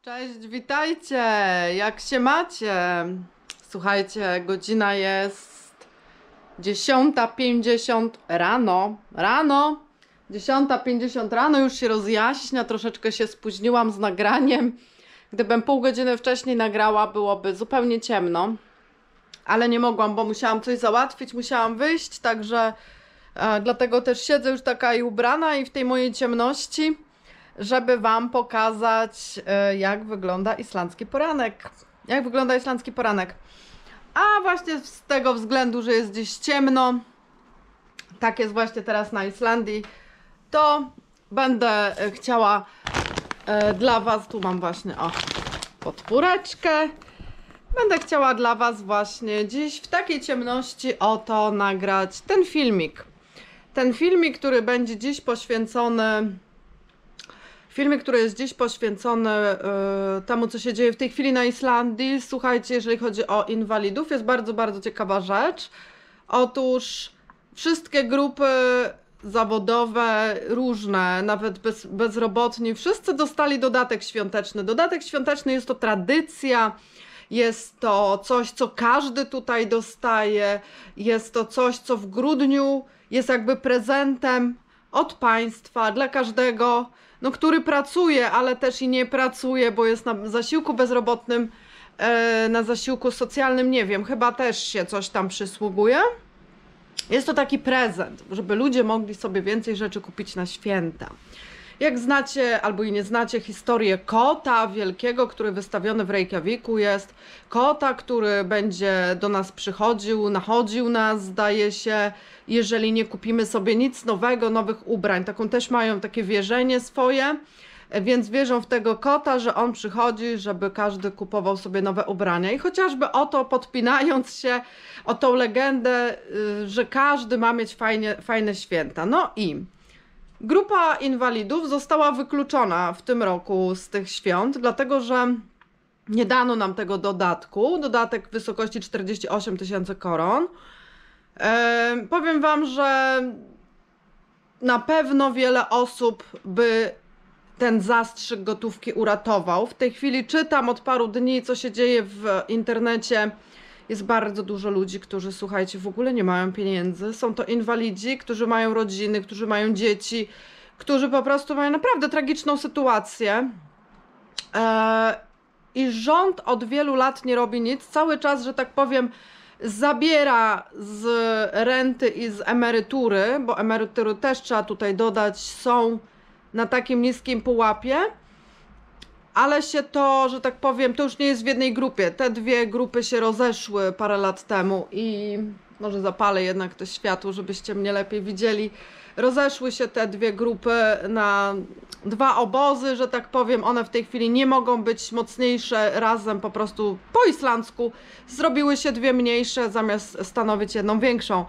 Cześć, witajcie! Jak się macie? Słuchajcie, godzina jest 10:50 rano. 10:50 rano, już się rozjaśnia, troszeczkę się spóźniłam z nagraniem. Gdybym pół godziny wcześniej nagrała, byłoby zupełnie ciemno. Ale nie mogłam, bo musiałam coś załatwić, musiałam wyjść, także dlatego też siedzę już taka i ubrana i w tej mojej ciemności, żeby Wam pokazać, jak wygląda islandzki poranek. Jak wygląda islandzki poranek. A właśnie z tego względu, że jest dziś ciemno, tak jest właśnie teraz na Islandii, to będę chciała dla Was, tu mam właśnie podpóreczkę, będę chciała dla Was właśnie dziś w takiej ciemności oto nagrać ten filmik. Ten filmik, który będzie dziś poświęcony który jest dziś poświęcony temu, co się dzieje w tej chwili na Islandii. Słuchajcie, jeżeli chodzi o inwalidów, jest bardzo, bardzo ciekawa rzecz. Otóż wszystkie grupy zawodowe, różne, nawet bezrobotni, wszyscy dostali dodatek świąteczny. Dodatek świąteczny jest to tradycja, jest to coś, co każdy tutaj dostaje, jest to coś, co w grudniu jest jakby prezentem od państwa dla każdego, no, który pracuje, ale też i nie pracuje, bo jest na zasiłku bezrobotnym, na zasiłku socjalnym, nie wiem, chyba też się coś tam przysługuje. Jest to taki prezent, żeby ludzie mogli sobie więcej rzeczy kupić na święta. Jak znacie albo i nie znacie historię kota wielkiego, który wystawiony w Reykjaviku jest, kota, który będzie do nas przychodził, nachodził nas, zdaje się, jeżeli nie kupimy sobie nic nowego, nowych ubrań. Taką też mają takie wierzenie swoje, więc wierzą w tego kota, że on przychodzi, żeby każdy kupował sobie nowe ubrania. I chociażby o to podpinając się o tą legendę, że każdy ma mieć fajne święta. No i grupa inwalidów została wykluczona w tym roku z tych świąt, dlatego że nie dano nam tego dodatku. Dodatek w wysokości 48 000 koron. Powiem Wam, że na pewno wiele osób by ten zastrzyk gotówki uratował. W tej chwili czytam od paru dni, co się dzieje w internecie. Jest bardzo dużo ludzi, którzy, słuchajcie, w ogóle nie mają pieniędzy. Są to inwalidzi, którzy mają rodziny, którzy mają dzieci, którzy po prostu mają naprawdę tragiczną sytuację. I rząd od wielu lat nie robi nic. Cały czas, że tak powiem, zabiera z renty i z emerytury, bo emerytury też trzeba tutaj dodać, są na takim niskim pułapie. Ale się to, że tak powiem, to już nie jest w jednej grupie. Te dwie grupy się rozeszły parę lat temu i może zapalę jednak to światło, żebyście mnie lepiej widzieli. Rozeszły się te dwie grupy na dwa obozy, że tak powiem. One w tej chwili nie mogą być mocniejsze razem, po prostu po islandzku. Zrobiły się dwie mniejsze, zamiast stanowić jedną większą.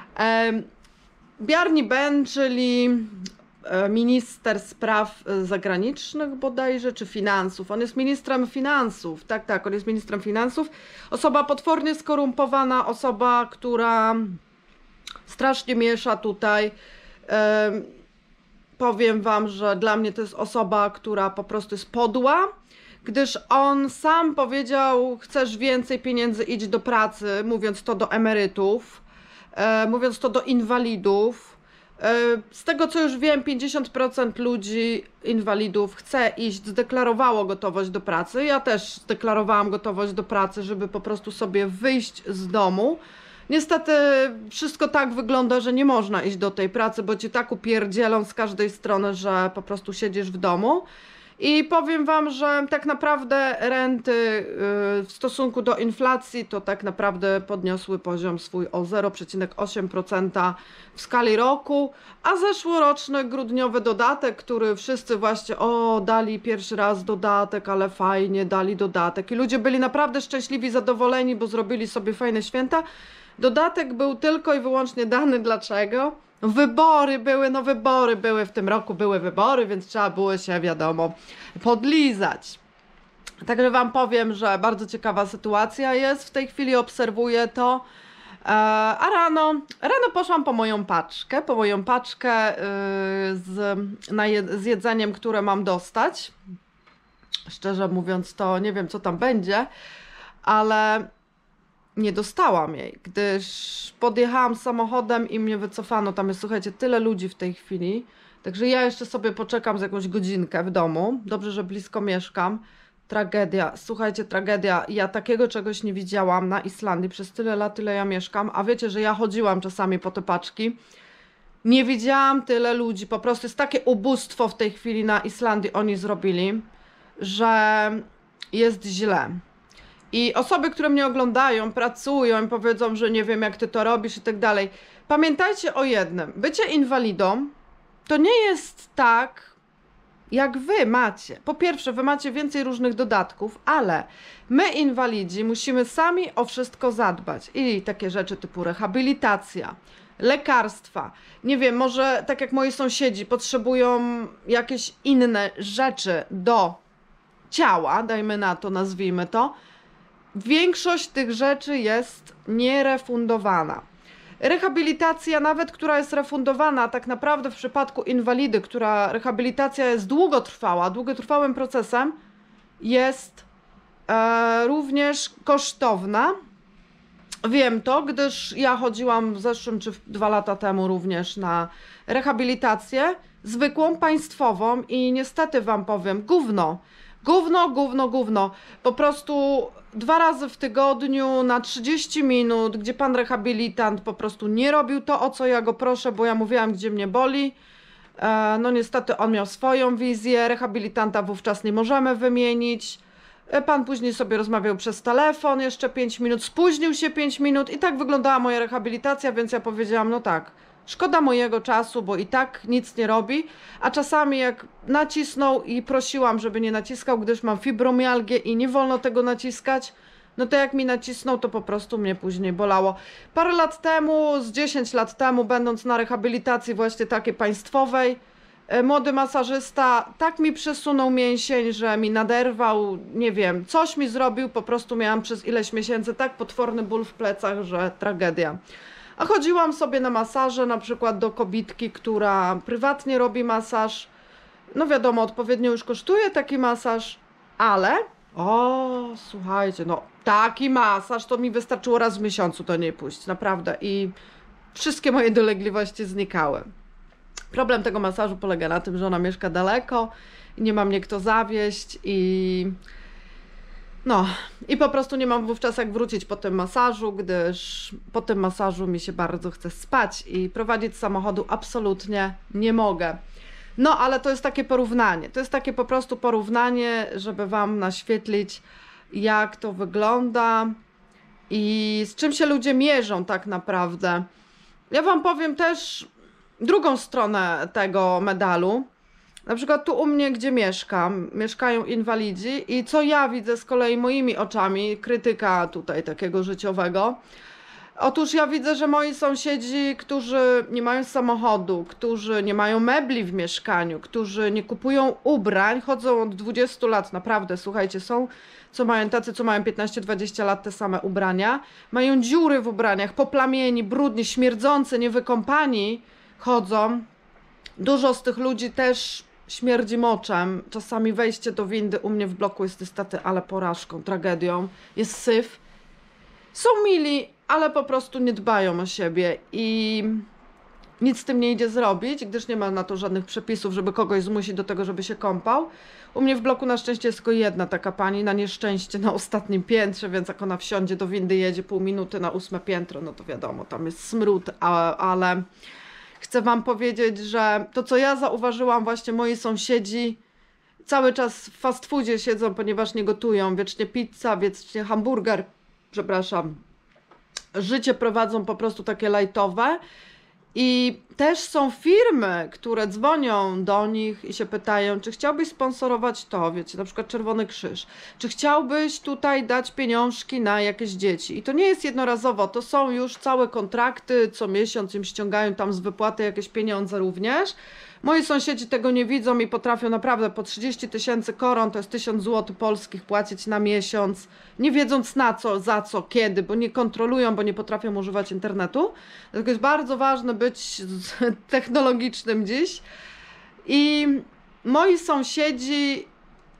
Bjarni Ben, czyli minister spraw zagranicznych bodajże, czy finansów. On jest ministrem finansów, tak, on jest ministrem finansów. Osoba potwornie skorumpowana, osoba, która strasznie miesza tutaj. Powiem Wam, że dla mnie to jest osoba, która po prostu jest podła, gdyż on sam powiedział, chcesz więcej pieniędzy, idź do pracy, mówiąc to do emerytów, mówiąc to do inwalidów. Z tego co już wiem, 50% ludzi, inwalidów chce iść, zdeklarowało gotowość do pracy. Ja też zdeklarowałam gotowość do pracy, żeby po prostu sobie wyjść z domu. Niestety wszystko tak wygląda, że nie można iść do tej pracy, bo cię tak upierdzielą z każdej strony, że po prostu siedzisz w domu. I powiem Wam, że tak naprawdę renty w stosunku do inflacji to tak naprawdę podniosły poziom swój o 0,8% w skali roku, a zeszłoroczny grudniowy dodatek, który wszyscy właśnie dali pierwszy raz dodatek, ale fajnie, dali dodatek i ludzie byli naprawdę szczęśliwi, zadowoleni, bo zrobili sobie fajne święta. Dodatek był tylko i wyłącznie dany dlaczego? Wybory były w tym roku, były wybory, więc trzeba było się, wiadomo, podlizać. Także Wam powiem, że bardzo ciekawa sytuacja jest, w tej chwili obserwuję to, a rano poszłam po moją paczkę z jedzeniem, które mam dostać. Szczerze mówiąc, to nie wiem, co tam będzie, ale nie dostałam jej, gdyż podjechałam samochodem i mnie wycofano. Tam jest, słuchajcie, tyle ludzi w tej chwili. Także ja jeszcze sobie poczekam z jakąś godzinkę w domu. Dobrze, że blisko mieszkam. Tragedia, słuchajcie, tragedia. Ja takiego czegoś nie widziałam na Islandii przez tyle lat, ile ja mieszkam. A wiecie, że ja chodziłam czasami po te paczki. Nie widziałam tyle ludzi. Po prostu jest takie ubóstwo w tej chwili na Islandii oni zrobili, że jest źle. I osoby, które mnie oglądają, pracują i powiedzą, że nie wiem, jak ty to robisz i tak dalej. Pamiętajcie o jednym. Bycie inwalidą to nie jest tak, jak wy macie. Po pierwsze, wy macie więcej różnych dodatków, ale my, inwalidzi, musimy sami o wszystko zadbać. I takie rzeczy typu rehabilitacja, lekarstwa. Nie wiem, może tak jak moi sąsiedzi potrzebują jakieś inne rzeczy do ciała, dajmy na to, nazwijmy to. Większość tych rzeczy jest nierefundowana. Rehabilitacja, nawet która jest refundowana, tak naprawdę w przypadku inwalidy, która rehabilitacja jest długotrwałym procesem, jest również kosztowna. Wiem to, gdyż ja chodziłam w zeszłym czy 2 lata temu również na rehabilitację zwykłą, państwową i niestety wam powiem, gówno. Gówno. Po prostu 2 razy w tygodniu na 30 minut, gdzie pan rehabilitant po prostu nie robił to, o co ja go proszę, bo ja mówiłam, gdzie mnie boli. No niestety on miał swoją wizję, rehabilitanta wówczas nie możemy wymienić. Pan później sobie rozmawiał przez telefon jeszcze 5 minut, spóźnił się 5 minut i tak wyglądała moja rehabilitacja, więc ja powiedziałam, no tak, szkoda mojego czasu, bo i tak nic nie robi, a czasami jak nacisnął i prosiłam, żeby nie naciskał, gdyż mam fibromialgię i nie wolno tego naciskać, no to jak mi nacisnął, to po prostu mnie później bolało. Parę lat temu, z 10 lat temu, będąc na rehabilitacji właśnie takiej państwowej, młody masażysta tak mi przesunął mięsień, że mi naderwał, nie wiem, coś mi zrobił, po prostu miałam przez ileś miesięcy tak potworny ból w plecach, że tragedia. A chodziłam sobie na masaże, na przykład do kobitki, która prywatnie robi masaż. No wiadomo, odpowiednio już kosztuje taki masaż, ale słuchajcie, no taki masaż to mi wystarczyło raz w miesiącu do niej pójść, naprawdę. I wszystkie moje dolegliwości znikały. Problem tego masażu polega na tym, że ona mieszka daleko i nie ma mnie kto zawieźć i po prostu nie mam wówczas jak wrócić po tym masażu, gdyż po tym masażu mi się bardzo chce spać i prowadzić samochodu absolutnie nie mogę. No, ale to jest takie porównanie. To jest takie po prostu porównanie, żeby wam naświetlić, jak to wygląda i z czym się ludzie mierzą tak naprawdę. Ja wam powiem też drugą stronę tego medalu. Na przykład tu u mnie, gdzie mieszkam, mieszkają inwalidzi i co ja widzę z kolei moimi oczami, krytyka tutaj takiego życiowego. Otóż ja widzę, że moi sąsiedzi, którzy nie mają samochodu, którzy nie mają mebli w mieszkaniu, którzy nie kupują ubrań, chodzą od 20 lat, naprawdę, słuchajcie, są tacy, co mają 15-20 lat te same ubrania, mają dziury w ubraniach, poplamieni, brudni, śmierdzący, niewykąpani chodzą. Dużo z tych ludzi też śmierdzi moczem. Czasami wejście do windy u mnie w bloku jest niestety, ale porażką, tragedią. Jest syf. Są mili, ale po prostu nie dbają o siebie i nic z tym nie idzie zrobić, gdyż nie ma na to żadnych przepisów, żeby kogoś zmusić do tego, żeby się kąpał. U mnie w bloku na szczęście jest tylko jedna taka pani, na nieszczęście na ostatnim piętrze, więc jak ona wsiądzie do windy, jedzie pół minuty na 8 piętro, no to wiadomo, tam jest smród, ale chcę wam powiedzieć, że to, co ja zauważyłam, właśnie moi sąsiedzi cały czas w fast foodzie siedzą, ponieważ nie gotują, wiecznie pizza, wiecznie hamburger, przepraszam, życie prowadzą po prostu takie lajtowe i też są firmy, które dzwonią do nich i się pytają, czy chciałbyś sponsorować to, wiecie, na przykład Czerwony Krzyż, czy chciałbyś tutaj dać pieniążki na jakieś dzieci i to nie jest jednorazowo, to są już całe kontrakty, co miesiąc im ściągają tam z wypłaty jakieś pieniądze również. Moi sąsiedzi tego nie widzą i potrafią naprawdę po 30 000 koron, to jest 1000 zł polskich, płacić na miesiąc, nie wiedząc na co, za co, kiedy, bo nie kontrolują, bo nie potrafią używać internetu. Dlatego jest bardzo ważne być technologicznym dziś. I moi sąsiedzi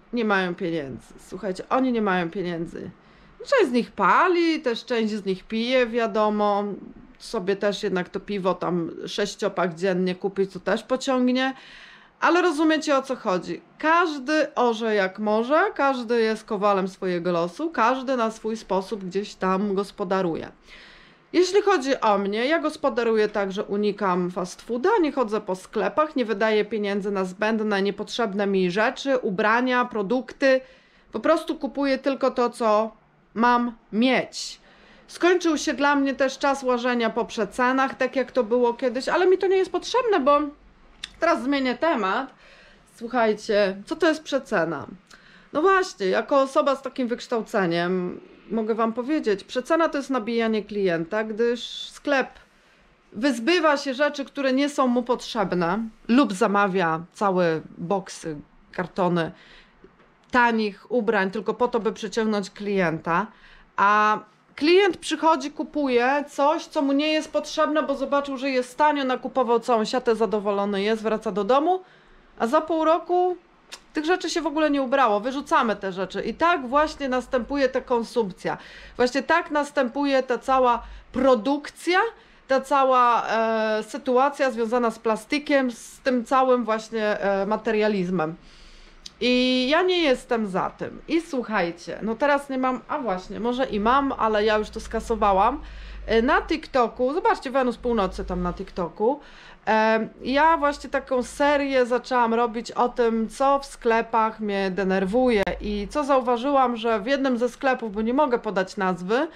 nie mają pieniędzy. Słuchajcie, oni nie mają pieniędzy. Część z nich pali, też część z nich pije, wiadomo. Sobie też jednak to piwo tam 6-pak dziennie kupić, to też pociągnie. Ale rozumiecie, o co chodzi. Każdy orze jak może, każdy jest kowalem swojego losu, każdy na swój sposób gdzieś tam gospodaruje. Jeśli chodzi o mnie, ja gospodaruję tak, że unikam fast fooda, nie chodzę po sklepach, nie wydaję pieniędzy na zbędne, niepotrzebne mi rzeczy, ubrania, produkty. Po prostu kupuję tylko to, co mam mieć. Skończył się dla mnie też czas łażenia po przecenach, tak jak to było kiedyś, ale mi to nie jest potrzebne, bo teraz zmienię temat. Słuchajcie, co to jest przecena? No właśnie, jako osoba z takim wykształceniem mogę Wam powiedzieć, przecena to jest nabijanie klienta, gdyż sklep wyzbywa się rzeczy, które nie są mu potrzebne lub zamawia całe boksy, kartony tanich ubrań tylko po to, by przyciągnąć klienta, a klient przychodzi, kupuje coś, co mu nie jest potrzebne, bo zobaczył, że jest tanio, nakupował całą siatę, zadowolony jest, wraca do domu, a za pół roku tych rzeczy się w ogóle nie ubrało, wyrzucamy te rzeczy i tak właśnie następuje ta konsumpcja, właśnie tak następuje ta cała produkcja, ta cała sytuacja związana z plastikiem, z tym całym właśnie materializmem. I ja nie jestem za tym. I słuchajcie, no teraz nie mam, a właśnie, może i mam, ale ja już to skasowałam. Na TikToku, zobaczcie, Wenus Północy tam na TikToku, ja właśnie taką serię zaczęłam robić o tym, co w sklepach mnie denerwuje i co zauważyłam, że w jednym ze sklepów, bo nie mogę podać nazwy,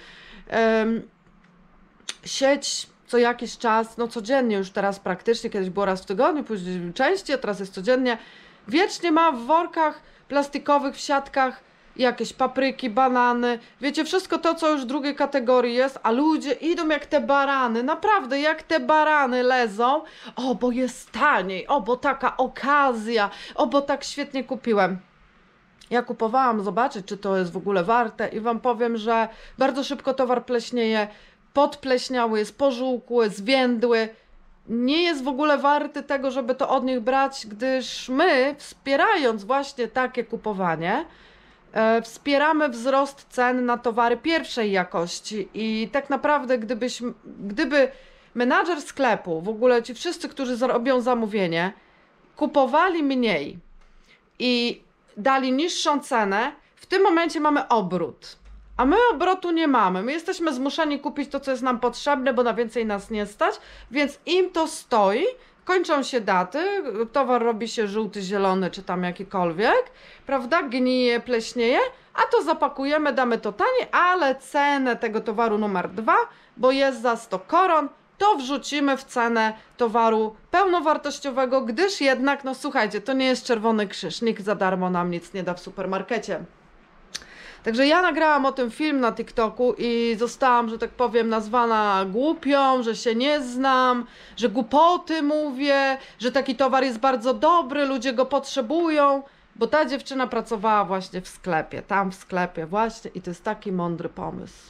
sieć co jakiś czas, no codziennie już teraz praktycznie, kiedyś było raz w tygodniu, później częściej, a teraz jest codziennie, wiecznie ma w workach plastikowych, w siatkach jakieś papryki, banany, wiecie, wszystko to, co już drugiej kategorii jest, a ludzie idą jak te barany, naprawdę jak te barany lezą, o, bo jest taniej, o, bo taka okazja, o, bo tak świetnie kupiłem. Ja kupowałam zobaczyć, czy to jest w ogóle warte i Wam powiem, że bardzo szybko towar pleśnieje, podpleśniały, jest pożółkły, zwiędły, nie jest w ogóle warty tego, żeby to od nich brać, gdyż my, wspierając właśnie takie kupowanie, wspieramy wzrost cen na towary pierwszej jakości i tak naprawdę gdyby menadżer sklepu, w ogóle ci wszyscy, którzy zrobią zamówienie, kupowali mniej i dali niższą cenę, w tym momencie mamy obrót. A my obrotu nie mamy. My jesteśmy zmuszeni kupić to, co jest nam potrzebne, bo na więcej nas nie stać, więc im to stoi, kończą się daty, towar robi się żółty, zielony, czy tam jakikolwiek, prawda, gnije, pleśnieje, a to zapakujemy, damy to taniej, ale cenę tego towaru numer 2, bo jest za 100 koron, to wrzucimy w cenę towaru pełnowartościowego, gdyż jednak, no słuchajcie, to nie jest Czerwony Krzyż, nikt za darmo nam nic nie da w supermarkecie. Także ja nagrałam o tym film na TikToku i zostałam, że tak powiem, nazwana głupią, że się nie znam, że głupoty mówię, że taki towar jest bardzo dobry, ludzie go potrzebują, bo ta dziewczyna pracowała właśnie w sklepie, tam w sklepie właśnie i to jest taki mądry pomysł.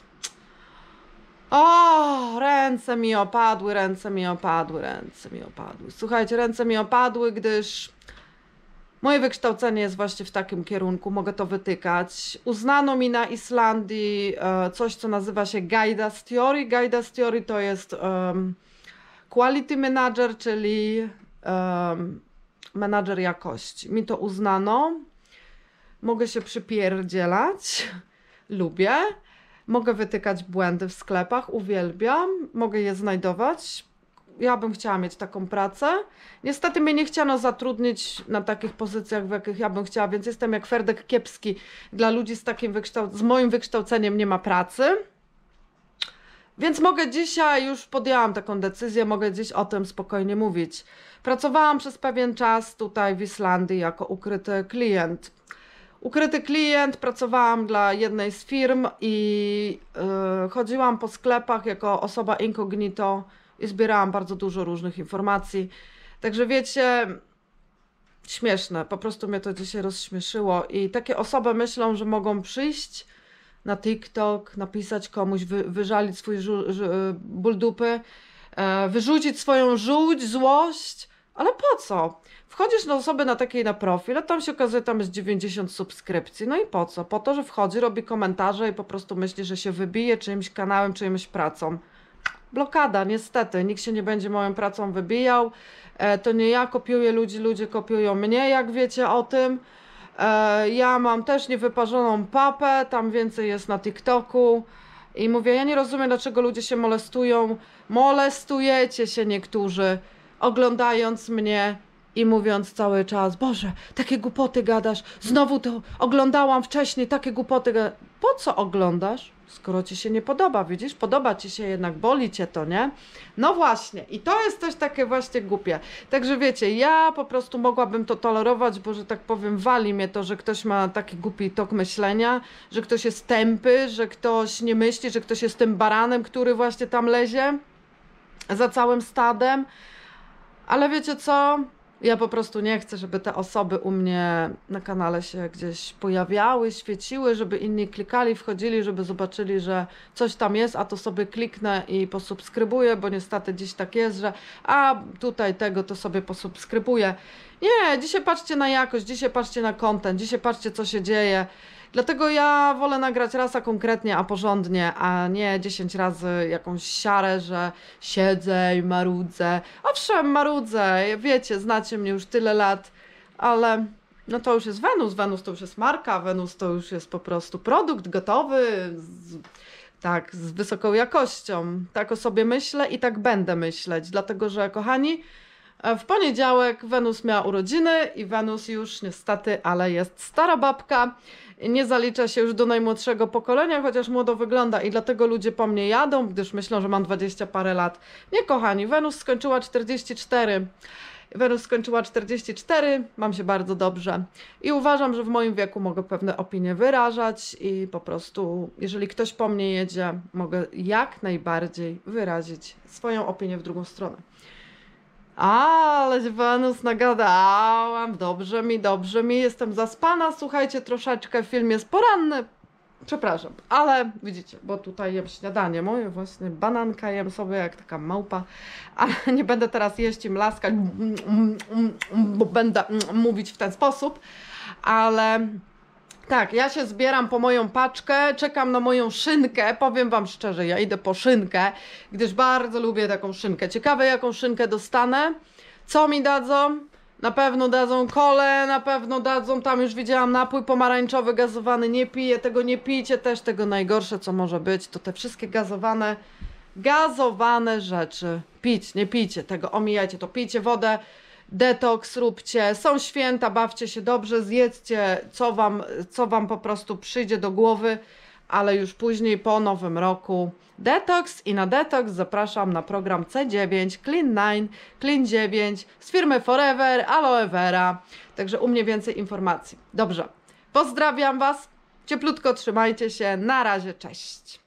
O, ręce mi opadły, ręce mi opadły, ręce mi opadły. Słuchajcie, ręce mi opadły, gdyż moje wykształcenie jest właśnie w takim kierunku, mogę to wytykać. Uznano mi na Islandii coś, co nazywa się Guidance Theory. Guidance Theory to jest Quality Manager, czyli menadżer jakości. Mi to uznano. Mogę się przypierdzielać, lubię. Mogę wytykać błędy w sklepach, uwielbiam. Mogę je znajdować. Ja bym chciała mieć taką pracę. Niestety mnie nie chciano zatrudnić na takich pozycjach, w jakich ja bym chciała, więc jestem jak Ferdek Kiepski. Dla ludzi z takim z moim wykształceniem nie ma pracy. Więc mogę dzisiaj, już podjęłam taką decyzję, mogę dziś o tym spokojnie mówić. Pracowałam przez pewien czas tutaj w Islandii jako ukryty klient. Ukryty klient, pracowałam dla jednej z firm i chodziłam po sklepach jako osoba incognito i zbierałam bardzo dużo różnych informacji. Także wiecie, śmieszne, po prostu mnie to dzisiaj rozśmieszyło i takie osoby myślą, że mogą przyjść na TikTok, napisać komuś, wyżalić swój ból dupy, wyrzucić swoją żółć, złość, Ale po co? Wchodzisz na osobę na takiej na profil, a tam się okazuje, tam jest 90 subskrypcji. No i po co? Po to, że wchodzi, robi komentarze i po prostu myśli, że się wybije czyimś kanałem, czyimś pracą. Blokada, niestety. Nikt się nie będzie moją pracą wybijał. To nie ja kopiuję ludzi, ludzie kopiują mnie, jak wiecie o tym. Ja mam też niewyparzoną papę, tam więcej jest na TikToku. I mówię, ja nie rozumiem, dlaczego ludzie się molestują. Molestujecie się niektórzy, oglądając mnie i mówiąc cały czas, Boże, takie głupoty gadasz, znowu to oglądałam wcześniej, takie głupoty gadasz. Po co oglądasz, skoro ci się nie podoba, widzisz? Podoba ci się jednak, boli cię to, nie? No właśnie, i to jest też takie właśnie głupie. Także wiecie, ja po prostu mogłabym to tolerować, bo że tak powiem, wali mnie to, że ktoś ma taki głupi tok myślenia, że ktoś jest tępy, że ktoś nie myśli, że ktoś jest tym baranem, który właśnie tam lezie za całym stadem. Ale wiecie co? Ja po prostu nie chcę, żeby te osoby u mnie na kanale się gdzieś pojawiały, świeciły, żeby inni klikali, wchodzili, żeby zobaczyli, że coś tam jest, a to sobie kliknę i posubskrybuję, bo niestety dziś tak jest, że a tutaj tego to sobie posubskrybuję. Nie, dzisiaj patrzcie na jakość, dzisiaj patrzcie na content, dzisiaj patrzcie, co się dzieje. Dlatego ja wolę nagrać raz a konkretnie, a porządnie, a nie 10 razy jakąś siarę, że siedzę i marudzę. Owszem, marudzę, wiecie, znacie mnie już tyle lat, ale no to już jest Wenus, Wenus to już jest marka, Wenus to już jest po prostu produkt gotowy, tak, z wysoką jakością. Tak o sobie myślę i tak będę myśleć, dlatego że, kochani, w poniedziałek Wenus miała urodziny i Wenus już niestety, ale jest stara babka. Nie zalicza się już do najmłodszego pokolenia, chociaż młodo wygląda i dlatego ludzie po mnie jadą, gdyż myślą, że mam 20 parę lat. Nie, kochani, Wenus skończyła 44. Wenus skończyła 44, mam się bardzo dobrze i uważam, że w moim wieku mogę pewne opinie wyrażać i po prostu, jeżeli ktoś po mnie jedzie, mogę jak najbardziej wyrazić swoją opinię w drugą stronę. Ale się Wenus nagadałam, dobrze mi, jestem zaspana, słuchajcie, troszeczkę film jest poranny, przepraszam, ale widzicie, bo tutaj jem śniadanie moje, właśnie bananka jem sobie jak taka małpa, ale nie będę teraz jeść i mlaskać, bo będę mówić w ten sposób, ale... Tak, ja się zbieram po moją paczkę, czekam na moją szynkę, powiem wam szczerze, ja idę po szynkę, gdyż bardzo lubię taką szynkę. Ciekawe, jaką szynkę dostanę, co mi dadzą, na pewno dadzą kolę, na pewno dadzą, tam już widziałam napój pomarańczowy gazowany, nie piję tego, nie pijcie też tego, najgorsze co może być, to te wszystkie gazowane rzeczy, pić, nie pijcie tego, omijajcie to, pijcie wodę, detoks róbcie, są święta, bawcie się dobrze, zjedzcie co wam po prostu przyjdzie do głowy, ale już później po nowym roku detoks i na detoks zapraszam na program C9, Clean 9, Clean 9 z firmy Forever, Aloe Vera, także u mnie więcej informacji. Dobrze, pozdrawiam was, cieplutko trzymajcie się, na razie, cześć.